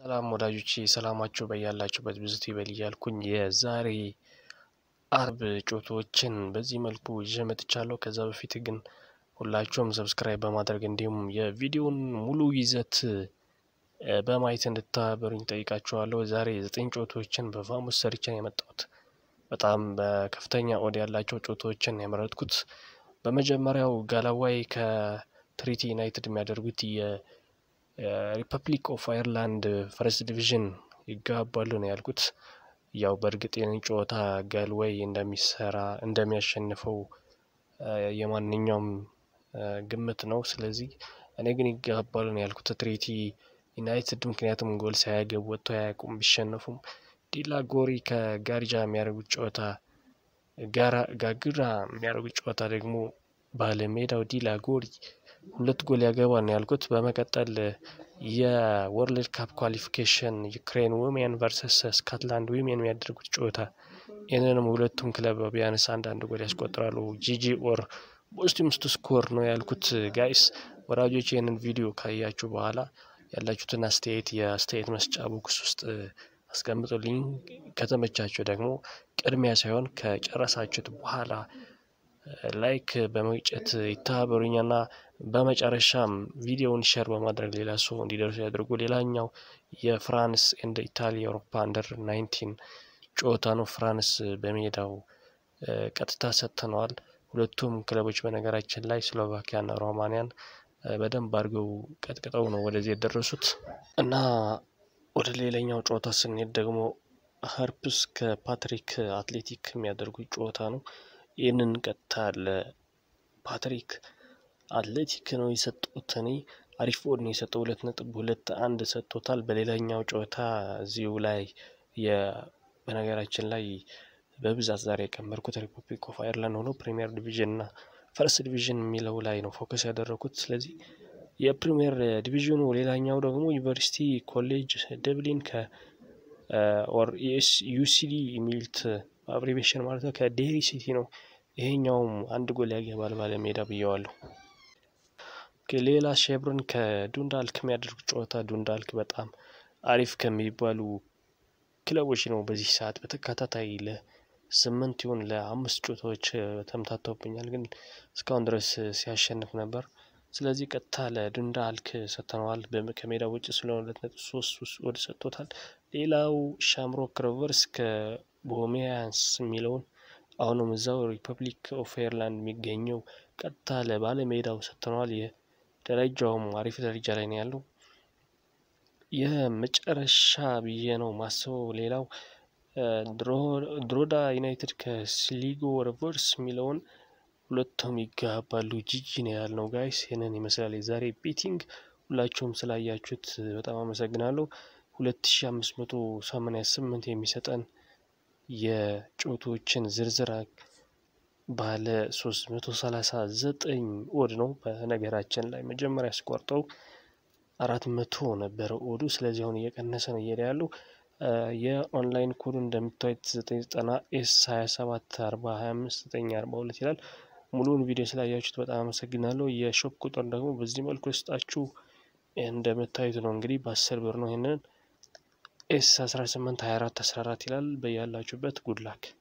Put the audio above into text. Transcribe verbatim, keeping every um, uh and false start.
ሰላም ወዳጆቼ ሰላማችሁ በያላችሁበት ብዝት ይበል እያልኩኝ የዛሬ አርብ ጨዋታዎችን በዚህ መልኩ ይዤ መጥቻለሁ። ከዛ በፊት ግን ሁላችሁም ሰብስክራይብ በማድረግ እንዲሁም የቪዲዮውን ሙሉ ይዘት በማየት እንድታበሩኝ ጠይቃችኋለሁ። ዛሬ ዘጠኝ ጨዋታዎችን በቫሙስ ሰርቼ ነው የመጣሁት። በጣም በከፍተኛ ኦድ ያላቸው ጨዋታዎችን ያመረጥኩት። በመጀመሪያው ጋላዋይ ከትሪቲ ዩናይትድ የሚያደርጉት የ ሪፐብሊክ ኦፍ አየርላንድ ፈርስት ዲቪዥን ይጋባሉ ነው ያልኩት። ያው በእርግጥ የኔን ጨዋታ ጋልዌይ እንደሚሰራ እንደሚያሸንፈው የማንኛውም ግምት ነው። ስለዚህ እኔ ግን ይጋባሉ ነው ያልኩት ትሪቲ ዩናይትድ፣ ምክንያቱም ጎል ሳያገቡ ወጥቶ አያውቁም። ቢሸነፉም ዲላ ጎሪ ከጋርጃ የሚያደርጉት ጨዋታ ጋራ ጋግራ የሚያደርጉት ጨዋታ ደግሞ ባለሜዳው ዲላ ጎሪ ሁለት ጎል ያገባል ነው ያልኩት። በመቀጠል የወርልድ ካፕ ኳሊፊኬሽን ዩክሬን ዊሜን ቨርሰስ ስኮትላንድ ዊሜን የሚያደርጉት ጨዋታ ይህንንም ሁለቱም ክለብ ቢያንስ አንዳንድ ጎል ያስቆጥራሉ። ጂጂ ኦር ቦስቲምስ ቱ ስኮር ነው ያልኩት። ጋይስ ወራጆች ይህንን ቪዲዮ ካያችሁ በኋላ ያላችሁትን አስተያየት የአስተያየት መስጫ ቦክስ ውስጥ አስቀምጡልኝ። ከተመቻችሁ ደግሞ ቅድሚያ ሳይሆን ከጨረሳችሁት በኋላ ላይክ በመግጨት ይተባበሩኝና በመጨረሻም ቪዲዮውን ሼር በማድረግ ሌላ ሰው እንዲደርሱ ያድርጉ። ሌላኛው የፍራንስ ኤንድ ኢታሊ የአውሮፓ አንደር ናይንቲን ጨዋታ ነው። ፍራንስ በሜዳው ቀጥታ ሰጥተነዋል። ሁለቱም ክለቦች በነገራችን ላይ ስሎቫኪያና ሮማኒያን በደንብ አድርገው ቀጥቅጠው ነው ወደዚህ የደረሱት እና ወደ ሌላኛው ጨዋታ ስንሄድ ደግሞ ሀርፕስ ከፓትሪክ አትሌቲክ የሚያደርጉት ጨዋታ ነው። ይህንን ቀጥታ ለፓትሪክ አትሌቲክ ነው የሰጡት። እኔ አሪፍ ኦድ ነው የሰጠው። ሁለት ነጥብ ሁለት አንድ ሰጥቶታል። በሌላኛው ጨዋታ እዚሁ ላይ በነገራችን ላይ በብዛት ዛሬ የቀመርኩት ሪፐብሊክ ኦፍ አየርላንድ ሆኖ ፕሪሚየር ዲቪዥን እና ፈርስት ዲቪዥን የሚለው ላይ ነው ፎከስ ያደረኩት። ስለዚህ የፕሪሚየር ዲቪዥኑ ሌላኛው ደግሞ ዩኒቨርሲቲ ኮሌጅ ደብሊን ከ ኦር ኤስ ዩሲዲ የሚልት አብሪቬሽን ማለት ነው ከዴሪ ሲቲ ነው። ይሄኛውም አንድ ጎል ያገባል ባለሜዳ ብየዋለሁ። ሌላ ሼብርን ከዱንዳልክ የሚያደርጉት ጨዋታ ዱንዳልክ በጣም አሪፍ ከሚባሉ ክለቦች ነው። በዚህ ሰዓት በተከታታይ ለስምንት ይሁን ለአምስት ጨዋታዎች ተምታተውብኛል፣ ግን እስካሁን ድረስ ሲያሸንፍ ነበር። ስለዚህ ቀጥታ ለዱንዳልክ ሰጥተነዋል። ከሜዳ ውጭ ስለሆነ ሁለት ነጥብ ሶስት ወደ ሰጥቶታል። ሌላው ሻምሮክ ሮቨርስ ከቦሜያንስ የሚለውን አሁንም እዛው ሪፐብሊክ ኦፍ አየርላንድ የሚገኘው ቀጥታ ለባለሜዳው ሰጥተነዋል። የደረጃውም አሪፍ ደረጃ ላይ ነው ያለው። የመጨረሻ ብዬ ነው ማስበው ሌላው ድሮዳ ዩናይትድ ከስሊጎ ሮቨርስ የሚለውን ሁለቱም ይጋባሉ። ጂጂ ነው ያልነው ጋይስ። ይህንን ይመስላል የዛሬ ቤቲንግ። ሁላችሁም ስላያችሁት በጣም አመሰግናለሁ። ሁለት ሺህ አምስት መቶ ሰማንያ ስምንት የሚሰጠን የጨዋታዎችን ዝርዝር ባለ ሶስት መቶ ሰላሳ ዘጠኝ ኦድ ነው። በነገራችን ላይ መጀመሪያ ስቆርጠው አራት መቶ ነበረ ኦዱ። ስለዚህ አሁን እየቀነሰ ነው እየሄደ ያለው። የኦንላይን ኮዱ እንደምታዩት ዘጠኝ ዘጠና ኤስ ሃያ ሰባት አርባ ሃያ አምስት ዘጠኝ አርባ ሁለት ይላል። ሙሉውን ቪዲዮ ስላያችሁት በጣም አመሰግናለሁ። የሾፕ ቁጥር ደግሞ በዚህ መልኩ ስጣችሁ እንደምታዩት ነው። እንግዲህ በአስር ብር ነው። ይሄንን ኤስ አስራ ስምንት ሃያ አራት አስራ አራት ይላል። በያላችሁበት ጉድ ላክ